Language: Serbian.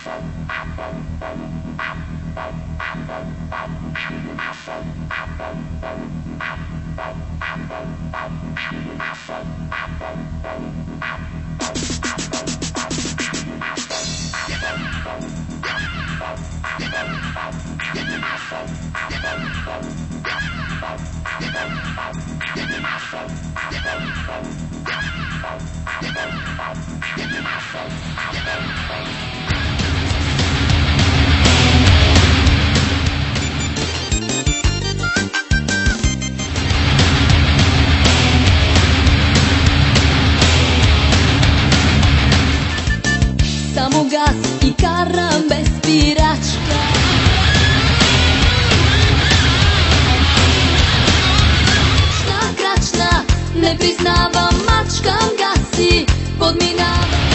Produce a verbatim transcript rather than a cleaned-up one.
Samo gas i karam bez piračka. Šna kračna, ne priznavam, mačkam gasi, podminavam.